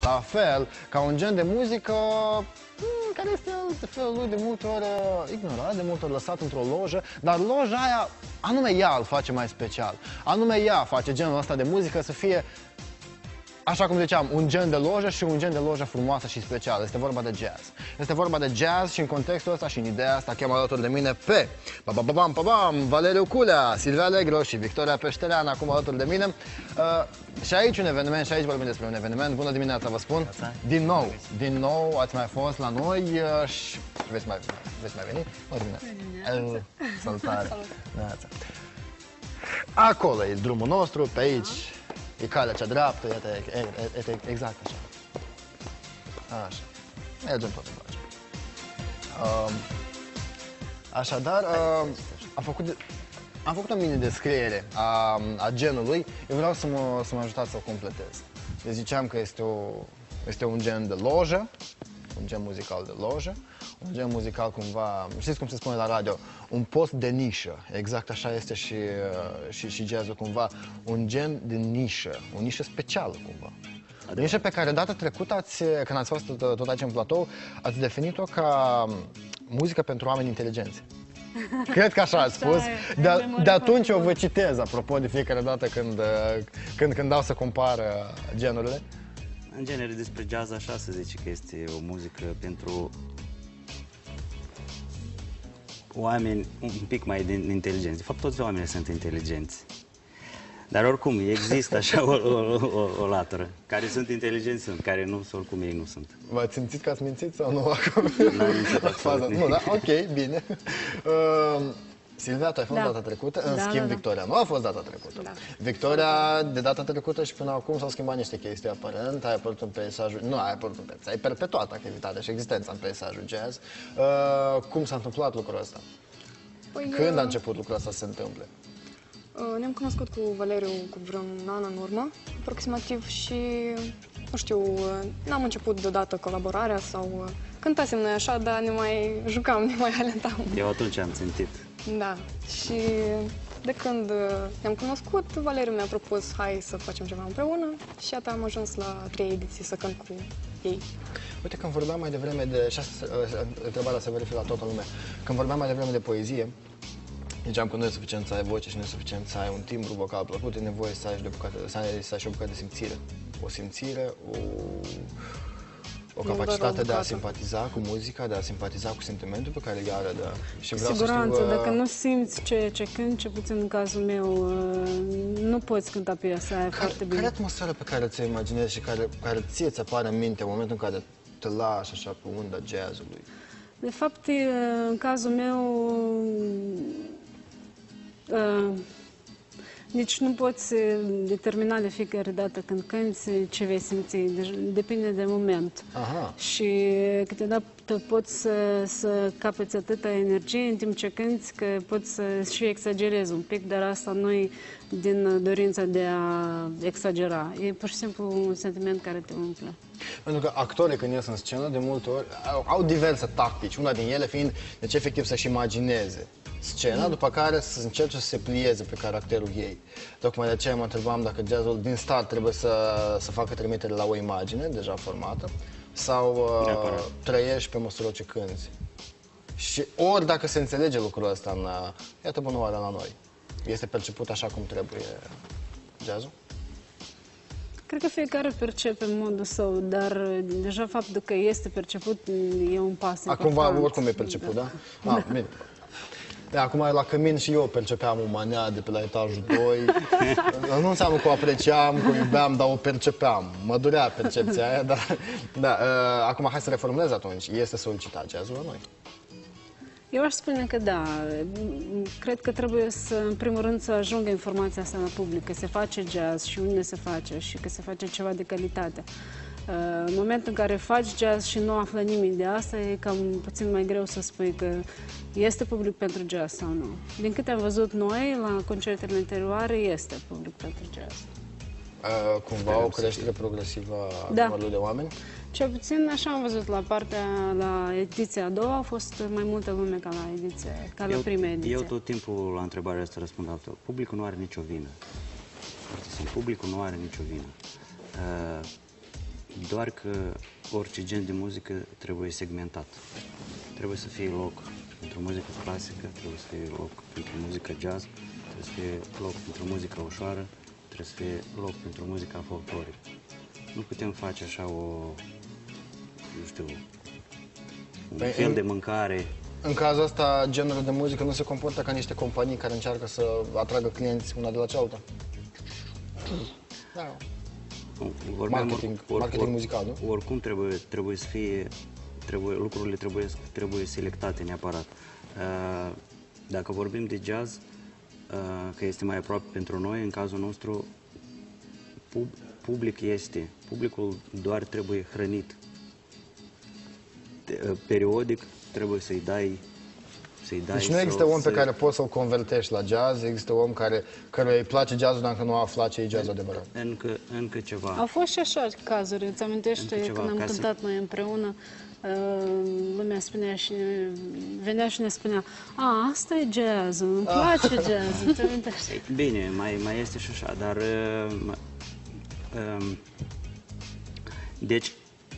La fel ca un gen de muzică care este de felul lui de multe ori ignorat, de multe ori lăsat într-o lojă, dar loja aia, anume ea îl face mai special. Anume ea face genul ăsta de muzică să fie, așa cum ziceam, un gen de lojă și un gen de lojă frumoasă și specială. Este vorba de jazz. Este vorba de jazz și în contextul ăsta și în ideea asta chem alături de mine pe Valeriu Culea, Silvia Allegro și Victoria Peșterean acum alături de mine. Și aici un eveniment, și aici vorbim despre un eveniment. Bună dimineața, vă spun. Din nou ați mai fost la noi și veți mai veni? Bună dimineața. Salutare. Acolo e drumul nostru, pe aici. E calea cea dreaptă, iată, exact așa. Așa. Mergem tot încoace. Așadar, am făcut o mini-descriere a genului. Eu vreau să mă ajutați să o completez. Eu ziceam că este un gen de lojă, un gen muzical de lojă, un gen muzical cumva, știți cum se spune la radio, un post de nișă. Exact așa este și jazzul cumva, un gen de nișă, o nișă specială cumva. O nișă pe care data trecută, când ați fost tot aici în platou, ați definit-o ca muzică pentru oameni inteligenți. Cred că așa ați spus. De atunci o vă citez, apropo, de fiecare dată când dau să compar genurile. În genere despre jazz așa se zice că este o muzică pentru oameni un pic mai inteligenți. De fapt, toți oamenii sunt inteligenți. Dar oricum, există așa o latură. Care sunt inteligenți sunt, care nu sunt, oricum ei nu sunt. V-ați simțit că ați mințit sau nu acum? N-am mințit absolut nimic. Nu, da? Ok, bine. Silvia, tu ai fost data trecută, în schimb Victoria nu a fost data trecută. Victoria, de data trecută și până acum s-au schimbat niște chestii aparent, ai apărut în peisajul, nu ai apărut în peisajul, ai perpetuat activitatea și existența în peisajul jazz. Cum s-a întâmplat lucrul ăsta? Când a început lucrul ăsta să se întâmple? Ne-am cunoscut cu Valeriu cu vreun an în urmă, aproximativ, și, nu știu, n-am început deodată colaborarea sau cântasem noi așa, dar ne mai jucam, ne mai alentam. Eu atunci am țintit. Da, și de când ne-am cunoscut, Valeriu mi-a propus, hai să facem ceva împreună și iată am ajuns la 3 ediții să cânt cu ei. Uite, când vorbeam mai devreme de, și asta, întrebarea se verifică la toată lumea, când vorbeam mai devreme de poezie, ziceam că nu e suficient să ai voce și nu e suficient să ai un timbru vocal plăcut, e nevoie să ai și o bucată de simțire. O simțire, o capacitate de a simpatiza cu muzica, de a simpatiza cu sentimentul pe care îl are. Și vreau siguranță, să știu, dacă nu simți ce cânti, ce puțin în cazul meu, nu poți cânta piesa aia foarte bine. Care e atmosfera pe care ți-o imaginezi și care ție ți apare în minte în momentul în care te lași așa pe unda jazzului? De fapt, în cazul meu, nici nu poți determina de fiecare dată când cânti ce vei simți, deci depinde de moment. Aha. Și câteodată poți să capeți atâta energie în timp ce cânti că poți să și exagerezi un pic, dar asta nu-i din dorința de a exagera. E pur și simplu un sentiment care te umple. Pentru că actorii când ies în scenă, de multe ori, au diverse tactici, una din ele fiind, deci efectiv să-și imagineze scena, după care să încerce să se plieze pe caracterul ei. Tocmai de aceea mă întrebam dacă jazzul din start trebuie să facă trimitere la o imagine deja formată sau trăiești pe măsură ce cânti. Și ori dacă se înțelege lucrul ăsta iată bună oară la noi, este perceput așa cum trebuie jazzul? Cred că fiecare percepe în modul său, dar deja faptul că este perceput e un pas important. Acum oricum e perceput, da? Ah, bine. Acum la cămin și eu percepeam o manea de pe la etajul 2. Nu înseamnă că o apreciam, că o iubeam, dar o percepeam. Mă durea percepția aia, dar... Da, acum hai să reformulez atunci. Este solicitat jazzul la noi? Eu aș spune că da. Cred că trebuie în primul rând, să ajungă informația asta la public, că se face jazz și unde se face și că se face ceva de calitate. În momentul în care faci jazz și nu află nimic de asta, e cam puțin mai greu să spui că este public pentru jazz sau nu. Din câte am văzut noi, la concertele anterioare, este public pentru jazz. Cumva o creștere progresivă a numărului de oameni? Cel puțin așa am văzut la ediția a doua, a fost mai multă lume ca la prima ediție. Eu tot timpul la întrebarea asta răspund altă. Publicul nu are nicio vină. Publicul nu are nicio vină. doar că orice gen de muzică trebuie segmentat. Trebuie să fie loc pentru muzică clasică, trebuie să fie loc pentru muzică jazz, trebuie să fie loc pentru muzică ușoară, trebuie să fie loc pentru muzica folclorică. Nu putem face așa nu știu, un fel de mâncare. În cazul ăsta, genurile de muzică nu se comportă ca niște companii care încearcă să atragă clienți una de la cealaltă? Da. Marketing muzical, nu? Oricum trebuie să fie, lucrurile trebuie selectate neapărat. Dacă vorbim de jazz, că este mai aproape pentru noi, în cazul nostru, publicul doar trebuie hrănit. Periodic trebuie să-i dai. Deci nu există om pe care poți să-l convertești la jazz, există om căruia îi place jazzul, dacă nu afla ce e jazz adevărat. Încă ceva. Au fost și așa cazuri, îți amintește când am cântat noi împreună, lumea spunea și venea și ne spunea: asta e jazzul, îmi place jazzul, îți amintește? Bine, mai este și așa, dar deci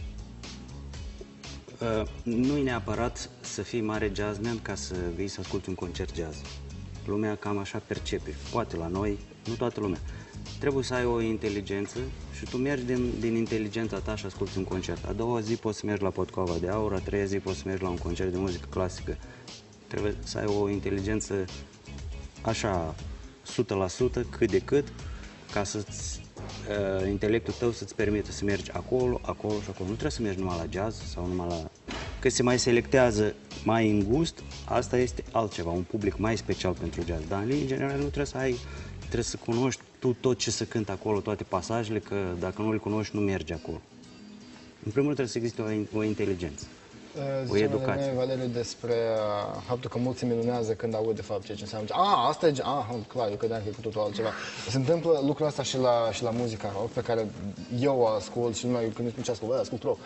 nu e neapărat să fii mare jazzman ca să vii să asculti un concert jazz. Lumea cam așa percepe. Poate la noi, nu toată lumea. Trebuie să ai o inteligență și tu mergi din inteligența ta și asculti un concert. A doua zi poți să mergi la Potcova de Aur, a treia zi poți să mergi la un concert de muzică clasică. Trebuie să ai o inteligență așa 100% cât de cât, ca să intelectul tău să-ți permită să mergi acolo, acolo și acolo. Nu trebuie să mergi numai la jazz sau numai la... Că se mai selectează mai în gust, asta este altceva, un public mai special pentru jazz. Dar în linii generale nu trebuie să cunoști tu tot ce se cântă acolo, toate pasajele, că dacă nu le cunoști, nu mergi acolo. În primul rând trebuie să existe o inteligență. O educație. Valeriu, despre faptul că mulți se minunează când aud de fapt ceea ce înseamnă. Asta e... clar, eu credeam că e cu totul altceva. Se întâmplă lucrul ăsta și la muzica rock, pe care eu o ascult și numai când îmi spun ce ascult rock.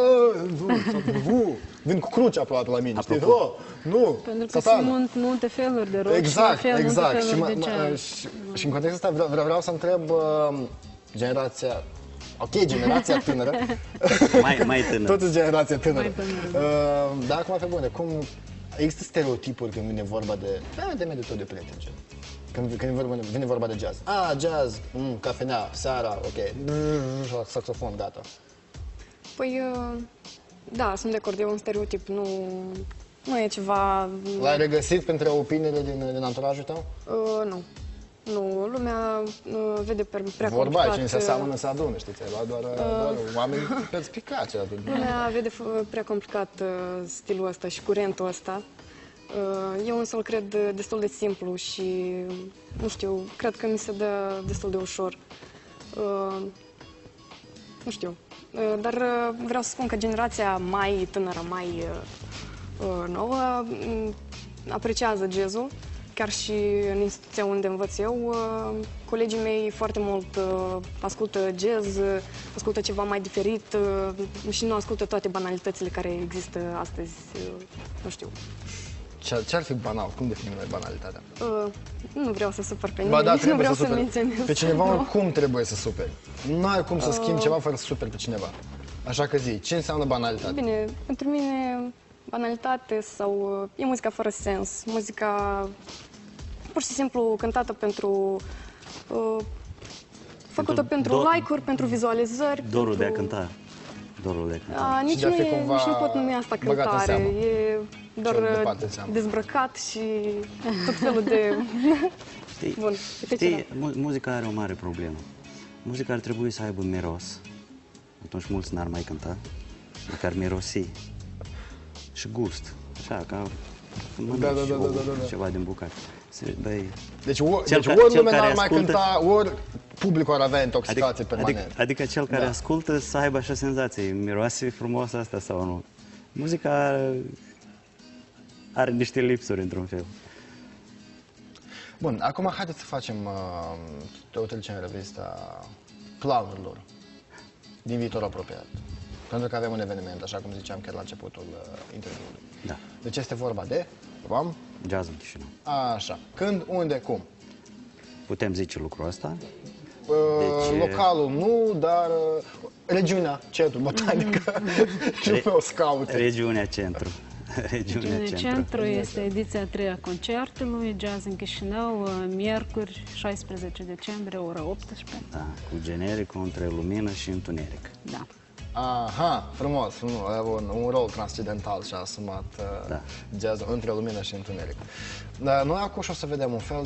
Vin cu cruce aproape la mine, știi? Nu, pentru că sunt multe feluri de rock și multe feluri de jazz. Și în contextul ăsta vreau să întreb generația... Ok, generația tânără. mai tânără. Toți generația tânără. Dar acum, pe bune, cum există stereotipuri când vine vorba de mediul tău de prieteni? Când vine vorba de jazz. Jazz, cafenea, seara, ok, saxofon, gata. Păi, da, sunt de acord, e un stereotip, nu e ceva... L-ai regăsit printre opiniile din anturajul tău? Nu. Nu, lumea vede prea complicat... Vorba, cine se seamănă să adune, știți, doar oameni perspicaci. Lumea vede prea complicat stilul ăsta și curentul ăsta. Eu însă îl cred destul de simplu și, nu știu, cred că mi se dă destul de ușor. Nu știu, dar vreau să spun că generația mai tânără, mai nouă, apreciază jazzul. Chiar și în instituția unde învăț eu, colegii mei foarte mult ascultă jazz, ascultă ceva mai diferit și nu ascultă toate banalitățile care există astăzi, nu știu. Ce ar fi banal? Cum definim noi banalitatea? Nu vreau să supăr pe nimeni, nu vreau să menționez. Pe cineva oricum trebuie să superi. Nu ai cum să schimbi ceva fără să superi pe cineva. Așa că zi, ce înseamnă banalitate? Bine, pentru mine banalitate sau e muzica fără sens, muzica pur și simplu cântată pentru făcută pentru like-uri, pentru vizualizări. Dorul de a cânta. Nici nu pot numi asta cântare, e doar dezbrăcat și tot felul de... Știi, muzica are o mare problemă. Muzica ar trebui să aibă miros. Atunci mulți n-ar mai cânta, măcar mirosi. Și gust, așa, ca ceva din bucate. Deci ori lumea n-ar mai cânta, ori publicul ar avea intoxicație permanent. Adică cel care ascultă să aibă așa senzație, miroase frumos asta sau nu. Muzica are niște lipsuri într-un fel. Bun, acum haideți să facem o trecere în revista planurilor din viitor apropiat. Pentru că avem un eveniment, așa cum ziceam chiar la începutul interviului. Da. Deci este vorba de... Jazz în Chișinău. Așa. Când, unde, cum? Putem zice lucrul ăsta. Deci, localul nu, dar regiunea, centru botanică și pe o scaut. Regiunea Centru. Regiunea Centru este ediția a 3-a concertului Jazz în Chișinău, miercuri, 16 decembrie, ora 18. Da, cu genericul între lumină și întuneric. Da. Aha, frumos, frumos. Un rol transcendental și-a asumat jazzul între lumină și întuneric. Noi acum o să vedem un fel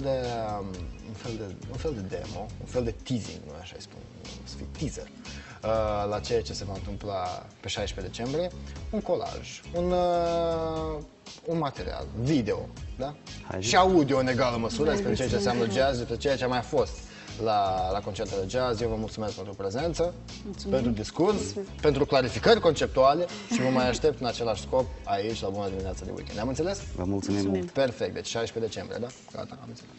de demo, un fel de teasing, nu așa îi spun, să fie teaser, la ceea ce se va întâmpla pe 16 decembrie, un colaj, un material, video, da? Și audio în egală măsură despre ceea ce înseamnă jazz, despre ceea ce a mai fost la concertele jazz. Eu vă mulțumesc pentru prezență, pentru discurs, pentru clarificări conceptuale și vă mai aștept în același scop aici la Bună Dimineața de Weekend. Ne-am înțeles? Vă mulțumim mult! Perfect, deci 16 decembrie, da? Gata, am înțeles.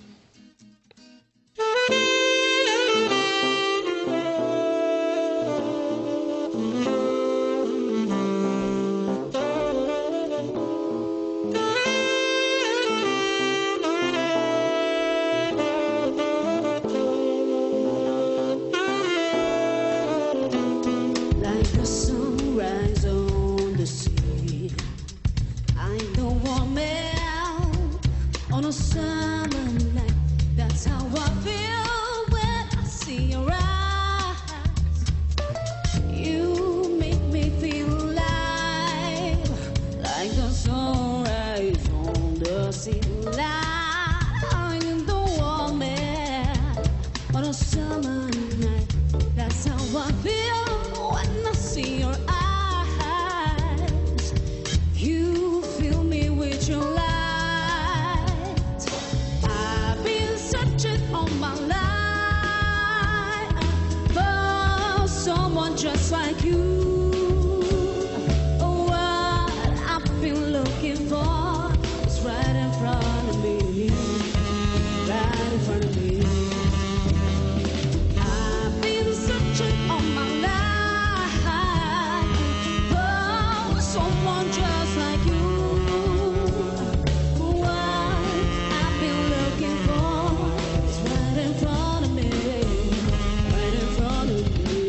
Just like you, what I've been looking for is right in front of me, right in front of me. I've been searching all my life for someone just like you. What I've been looking for is right in front of me, right in front of me.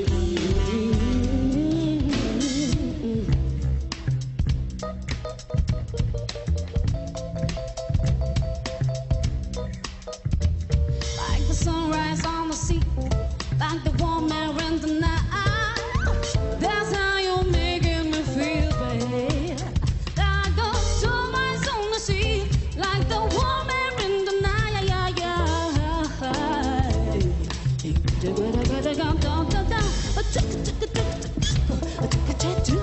Sunrise on the sea, like the warm air in the night. That's how you're making me feel, babe. Like the sunrise on the sea, like the warm air in the night.